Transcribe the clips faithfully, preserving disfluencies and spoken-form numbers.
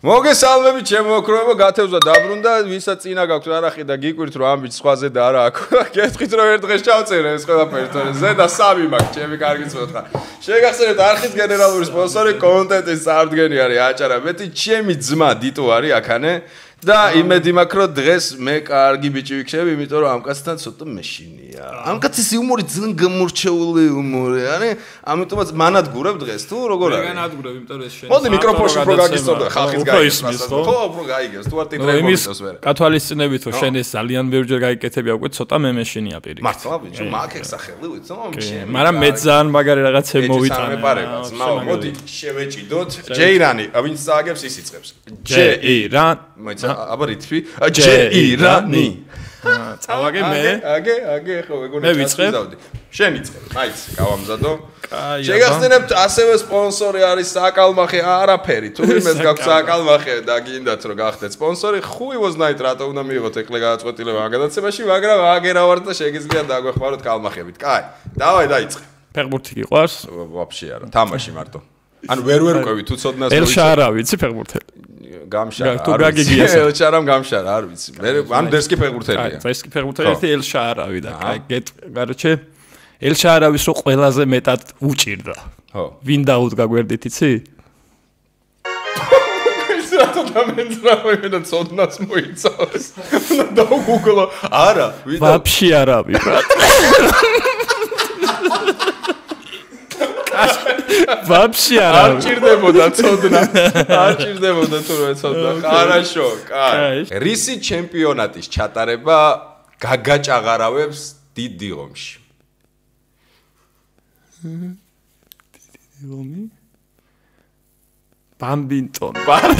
მოგესალმებით ჩემო ოქროებო გათევზვა დაბრუნდა ვისაც წინა გაქვთ არახი და გიკვირთ რომ ამბიც სხვაზე და არა აქ გეტყვით რომ ერთ დღეს ჩავწერე ეს ყველაფერი თორე ზედა სამი მაქვს ჩემი კარგი წოთხა შეგახსენებთ არხის გენერალური სპონსორი კონტენტის წარმდგენია არის აჭარაბეთი ჩემი ძმა დიტო არის აქანე და იმედი მაქვს რომ დღეს მე კარგი ბიჭი ვიქნები იმიტომ რომ ამ კაცთან ცოტა მეშინია ამ კაცის იუმორი ძალიან გამორჩეული იუმორი არის ამიტომაც მანადგურებ დღეს თუ როგორ არის მე განადგურებ იმიტომ რომ ეს შენ მოდი მიკროფონში უფრო გაგისწორდა ხალხის გაიგებს ხო უფრო გაიგებს თუ არ ტიტრები მოგიწევს ვერ კათვალისწინებით რომ შენ ეს ძალიან ბევრჯერ გაიკეთები აკვე ცოტა მე მეშინია პირიქით მართლა ბიჭო მაგ ეხსახელი ვიცო ჩემი მაგრამ მე ძალიან მაგარი რაღაცე მოვიტანე ძმაო მოდი შევეჭიდოთ ჯეირანი ვინც წააგებს ის იწყებს ჯეირან მოიცა აბა რითი ჯეირანი წავაგე მე აგე აგე ხო ეგონი მე ვიწყებ შენ იწყებ მაიც გავამზადო კაი შეგახსენებთ ასევე სპონსორი არის საკალმახე არაფერი თუ იმეს გაქვს საკალმახე და გინდათ რომ გახდეთ სპონსორი ხუი ვოზნაით რატო უნდა მიიღოთ ეკლე გადაწყვეტილება ამ გადაცემაში მაგრამ აგერა ვარ და შეგიძლიათ დაგვეხმაროთ კალმახებით კაი დავაი დაიწყე ფეხბურთი გიყვარს ვაფშე არა თამაში მარტო ანუ ვერ ვერ ყვევი თუ ცოდნას ელშა არა ვიცი ფეხბურთელი გამშარა თუ გაგიგია ელშარამ გამშარა არ ვიცი მე ან დერსკი ფეხბურთელია დერსკი ფეხბურთელი ერთი ელშა არავი და გეტ გარჩე ელშა არავის რო ყველაზე მეტად უჭირდა ხო ვინ დაუდგა გვერდით იცი ისრათო დამენძრავე მე და ცოდნას მოიცავს და დაუგუგლო არა ვინ ვაფშე არავი ვაფშე არა არ ჭირდებოდა ცოდნა არ ჭირდებოდა თუ რომ ეცოდნა хорошо კაი რისი ჩემპიონატის ჩატარება გაგაჭაღარავებს დიდ დიღომში დიდი დიღომი ბამბინტონ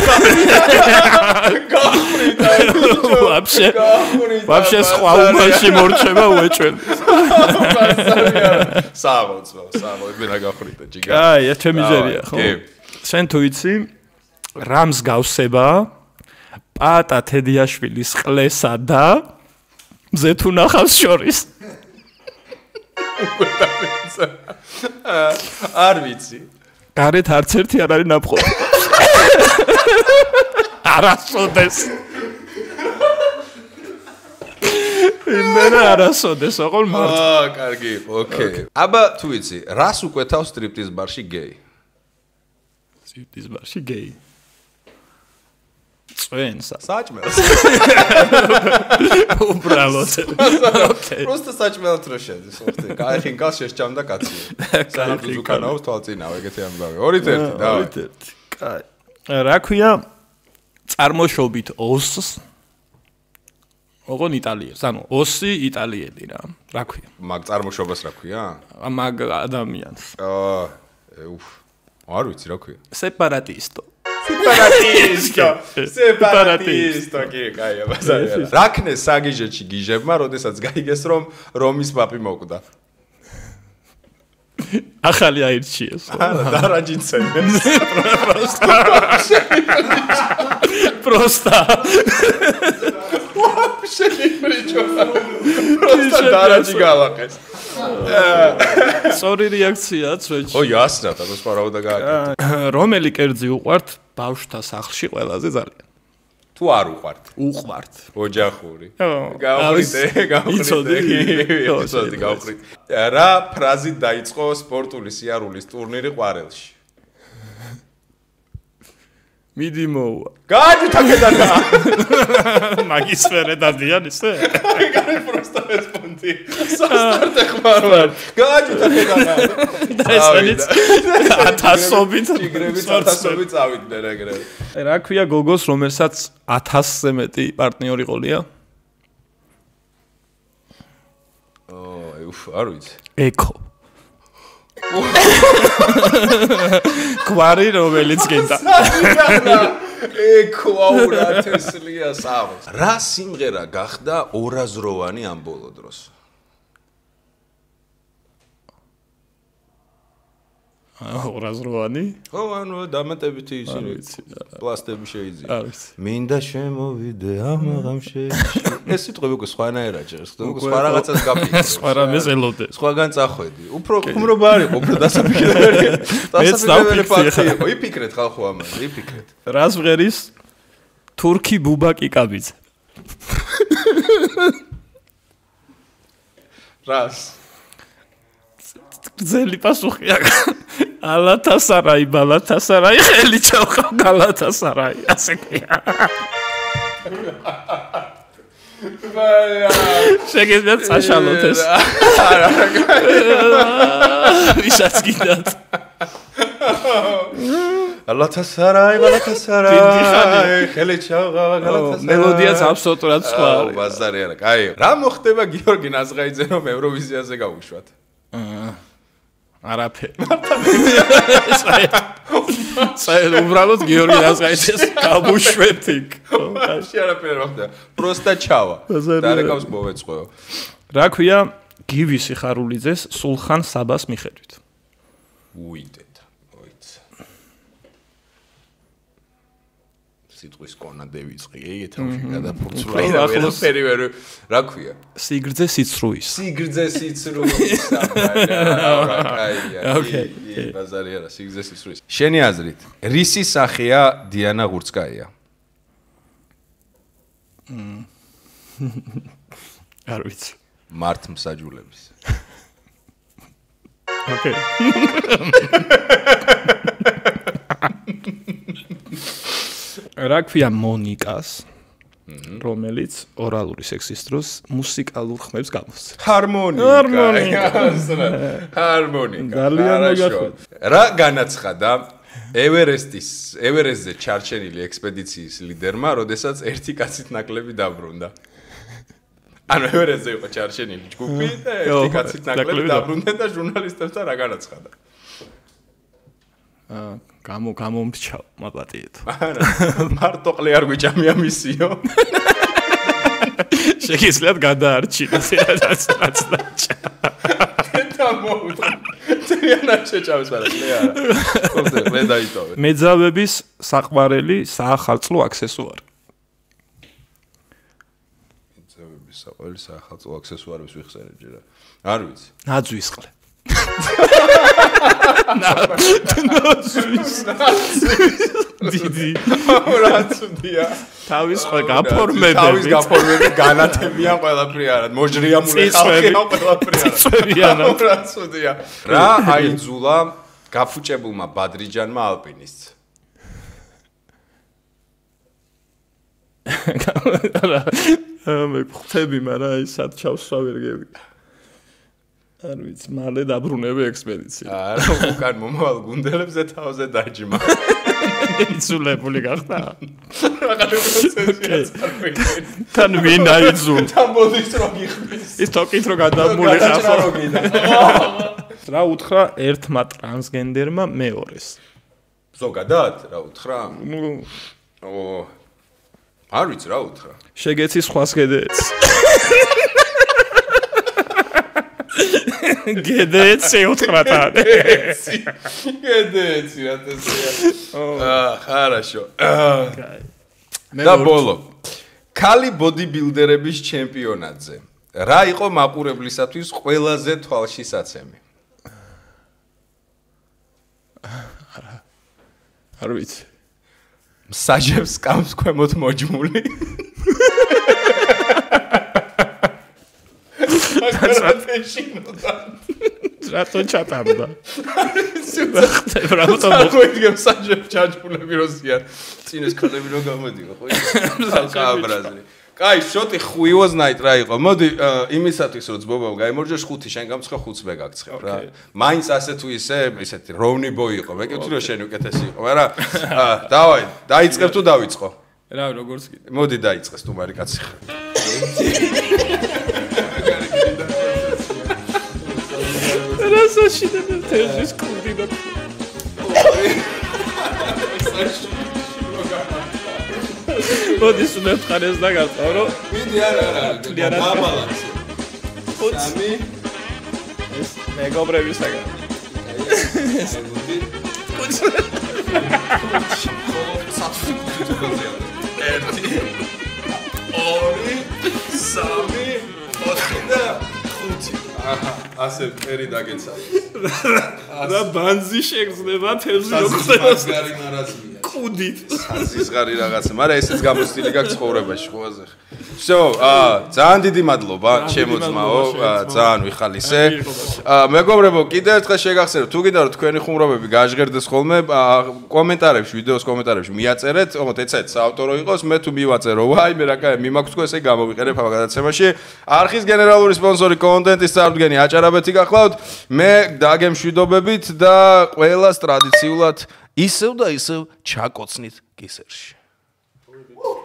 გაფრიდა ვაფშე ვაფშე სხვა უმაში მორჩება უეჭვენ საღოც საღო მე რა გაფრიდა ჯიგა აი ჩემი ჟერია ხო შენ თუ იცი რამს გავსება პატა თედიაშვილის ყლესა და მზეთუ ნახავს შორის არ ვიცი გარეთ არც ერთი არ არის ნაპყო არასოდეს იმენა არასოდეს ოღონ მარტო აა კარგი ოკეი აბა თუ იცი რას უკვეთავ სტრიპტიზ ბარში გეი სტრიპტიზ ბარში გეი წვენსა საჭმელს უბრალოდ ოკეი просто საჭმელად რო შეძეს ხოთი კაიხინ კაც შეჭამდა კაცი სანამ ზუქანაობს თვალწინავ ეგეთი ამბავი ორით ერთი და ორით ერთი კაი რა ქვია წარმოშობით ოსს ოღონ იტალიელს ანუ ოსი იტალიელი რა რა ქვია მაგ წარმოშობას რა ქვია მაგ ადამიანს აა უფ არ ვიცი რა ქვია სეპარატისტო სეპარატისტო სეპარატისტო კი კაი აბაზარი რაკნეს საგიჟეთში გიჟებმა როდესაც გაიგეს რომ რომის პაპი მოკვდა ახალი აირჩიეს არა დარაჯიცემეს პროსტა პროსტა ვაფშე იფრიჭო პროსტა დარაჯი გავაყეს სორი რეაქცია წვეჭი ო იასრა და სპარავდა გააკეთე რომელი კერძი უყვართ ბავშვთა სახლში ყველაზე ძალიან თუ არ უყვართ უყვართ ოჯახური გავხრიდე გავხრიდე იცოდი გავხრიდე რა ფრაზით დაიწყო სპორტული სიარულის ტურნირი ყვარელში მიდი მოვა გააჭუთა კედანა მაგის ფერე დადიან ისე ეგარი პროსტა რესპონდი სასტარტე ხმარვარ გააჭუთა კედანა და ესენიც ათასობით ტიგრების ათასობით წავიდნენ ეგრევე რა ქვია გოგოს რომელსაც ათასზე მეტი პარტნიორი ყოლია ო უფ არ ვიცი ეკო კვარი რომელიც გინდა ეკო აურა თესლია საღოს რა სიმღერა გახდა ორაზროვანი ამ ბოლო დროს ორაზროვანი? ხო, ანუ დამატებითი ისინი პლასტები შეიძლება. არ ვიცი. მინდა შემოვიდე ამაღამ შეიში. ეს სიტყვები უკვე სხვანაირად ჟღერს, უკვე სხვა რაღაცას გაფიქრე. სხვა რამეს ელოდე. სხვაგან წახვედი. უფრო ხუმრობა არ იყო, უფრო დასაფიქრებელი. დასაფიქრებელი ფაქტი იყო. იფიქრეთ ხალხო ამაზე, იფიქრეთ. რას ვღერის თურქი ბუბა კიკაბიძე? რას? გრძელი პასუხია. ალათასარაი, ბალათასარაი, ხელი ჩავხავ გალათასარაი, ასე ქვია. შეგიძლიათ საშალოთ ეს. არა, არა. ვისაც გინდათ. ალათასარაი, ბალათასარაი, ხელი ჩავხავ გალათასარაი. მელოდიაც აბსოლუტურად სხვა არის. ბაზარი არა, კაი. რა მოხდება გიორგი ნაზღაიძე რომ ევროვიზიაზე გავუშვათ? აა არაფერი. საერთოდ უბრალოდ გიორგი ნაზღაიძეს გავუშვეთ იქ. ხაში არაფერი არ ხდება. პროსტა ჩავა. დარეკავს მოვეწყოო. რა ქვია გივი სიხარულიძეს სულხან საბას მიხედვით? უიდეთ. ოიც. სიტყვის კონა დევიწყი, ეეთავში გადაფურცულა. ახლოს პერიოდი რა ქვია? სიგრძე სიცრუის. სიგრძე სიცრუის. აი, აი, ბაზარი არა, სიგრძე სიცრუის. შენი აზრით, რისი სახეა დიანა ღურცკაია? არ ვიცი. მართ მსაჯულების. ოკეი. რა ქვია მონიკას, რომელიც ორალური სექსის დროს მუსიკალურ ხმებს გამოსცემს? ჰარმონიკა. ჰარმონიკა. რა განაცხადა ევერესტის, ევერესტზე ჩარჩენილი ექსპედიციის ლიდერმა, როდესაც ერთი კაცით ნაკლები დაბრუნდა? ანუ ევერესტზე იყო ჩარჩენილი ჯგუფი და ერთი კაცით ნაკლები დაბრუნდა და ჟურნალისტებთან რა განაცხადა? აა გამო გამომრჩავ მაპატიეთ. არა, მარტო ყლე არ გვიჭამია მისიო. შეგიძლიათ გადაარჩინოს რაღაც რაღაცა. და მოუწა. ძალიან შეჭამეს მაგრამ ყლე არა. ხოთე ყლე დაიტოვე. მეძავების საყვარელი საახალწლო აქსესუარი. მეძავების საყვარელი საახალწლო აქსესუარებს ვიხსენებ ჯერა. არ ვიცი. ნაძვის ყლე. დიდი რაცუდია თავის ყველა გაფორმებები თავის გაფორმებები განათებიან ყველაფერი არა მოჟრიამული ხალხი ყველაფერი არა რაცუდია რა აიძულა გაფუჭებულმა ბადრიჯანმა ალპინისტს მე ხვდები მაგრამ აი სად ჩავსვა ვერ გევი არ ვიცი, მალე დაბრუნები ექსპედიცია. არა, უკან მომავალ გუნდელებზე თავზე დაჯმა. იცულებული გახდა. რაღაცა პროცესია წარმოიდგინე. თან ვინ აიძულ? თან მოდის რომ გიხდის. ის თოკით რომ გადამული ხახო. რა უთხრა ერთმა ტრანსგენდერმა მეორეს? ზოგადად რა უთხრა? ნუ ო არ ვიცი რა უთხრა. შეგეცი სხვას გედეც. გედეცი უთხრა თან. გედეცი რა თქმა უნდა. აა, хорошо. და ბოლო. ქალი ბოდიბილდერების ჩემპიონატზე. რა იყო მაყურებლისათვის ყველაზე თვალშისაცემი? არ ვიცი. მსაჯებს კამს ქვემოთ მოჯმული. რატო ჩატარდა? რატო მოგვიგებ საჯებს ჩაჯმულები როსიან? წინეს ქალები რო გამოდიო, ხო? კაბრაზრი. კაი, შოტი ხუიოზნაით რა იყო. მოდი იმისათვის რომ ძბობამ გაიმორჯოს ხუთი, შენ გამცხა ხუთს მე გაგცხებ რა. მაინც ასე თუ ისე, ისეთი როვნი ბოი იყო. მეკითხი რომ შენ უკეთესი იყო, მაგრამ აა, დავაი, დაიწყებ თუ დავიწყო? რა, როგორც კიდე. მოდი დაიწყეს თუ მარი კაცი ხარ. რასაში და თეჟის კუდი და მოდი სულ ხარეს და გაწავრო ვიდი არა არა დაბალანსი ხუთი ეს მეგობრებისაგან ერთი ორი სამი ოთხი და ხუთი აჰა ასე პერი დაგეცადა და ბანზი შეგრძნება თევზი რო ხდება გარი მარაზმია კუდით საზღარი რაღაცა მაგრამ ესეც გამოცდილი გაქვს ცხოვრებაში ყველაზე всё აა ძალიან დიდი მადლობა ჩემო ძმაო ძალიან ვიხალისე მეგობრებო კიდევ ერთხელ შეგახსენებთ თუ გინდა რომ თქვენი ხუმრობები გაჟღერდეს ხოლმე კომენტარებში ვიდეოს კომენტარებში მიაწერეთ თუმცა ეცეთ საავტორო იყოს მე თუ მივაწერო ვაიმე რა კაი მიმაქვს თქვენ ესე გამოვიყენებ ამ გადაცემაში არხის გენერალური სპონსორი კონტენტის წარმდგენი აჭარაბეთი გახლავთ მე დაგემშვიდობებით და ყველას ტრადიციულად ისევ და ისევ ჩაკოცნით კისერში